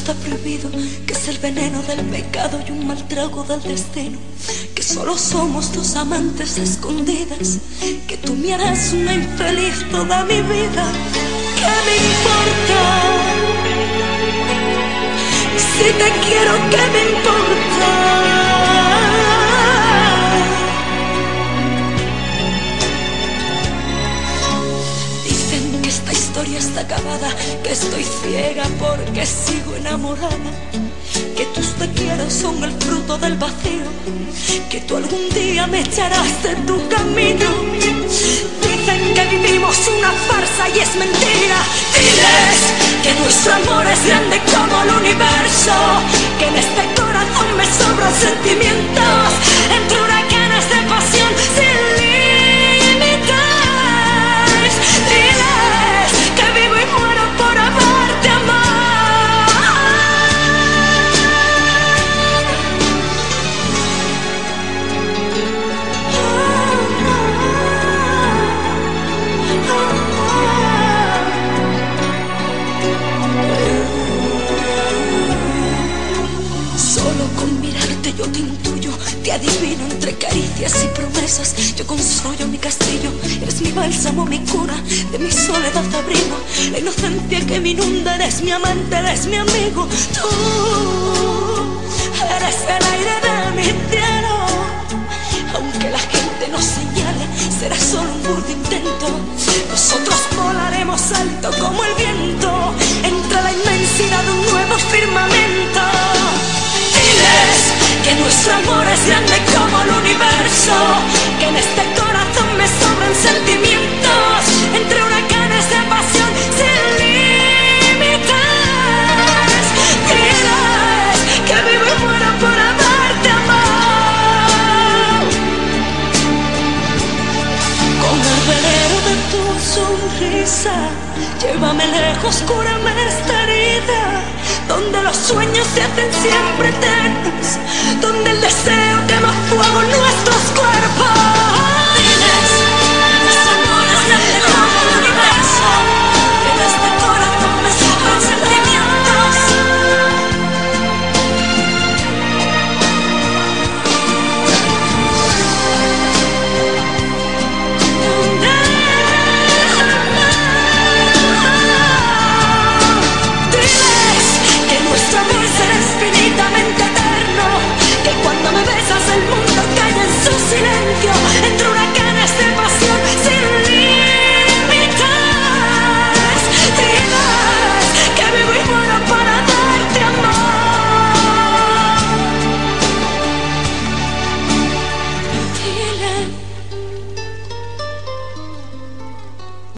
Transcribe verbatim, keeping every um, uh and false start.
está prohibido, que es el veneno del pecado y un mal trago del destino, que solo somos dos amantes escondidas, que tú me harás una infeliz toda mi vida. ¿Qué me importa? Si te quiero, ¿qué me importa? Dicen que esta historia está acabada, que estoy ciega porque sigo enamorada, que tus te quiero son el fruto del vacío, que tú algún día me echarás de tu camino. Dicen que vivimos una farsa y es mentira. Diles que nuestro amor es grande como el universo, que en este corazón me sobran sentimientos, entre huracanes de pasión sin límites. Diles que vivo y muero por amarte, yo te intuyo, te adivino entre caricias y promesas. Yo construyo mi castillo, eres mi bálsamo, mi cura, de mi soledad abrigo, la inocencia que me inunda. Eres mi amante, eres mi amigo. Tú eres el aire de mi cielo, aunque la gente nos señale, será solo un burdo intento. Nosotros volaremos alto como el viento, entre la inmensidad de un nuevo firmamento. Que nuestro amor es grande como el universo, que en este corazón me sobran sentimientos, entre huracanes de pasión sin límites. Diles que vivo y muero por haberte amado. Con el veneno de tu sonrisa, llévame lejos, cúrame esta herida, donde los sueños se hacen siempre eternos, donde el deseo quema fuego en nuestros cuerpos.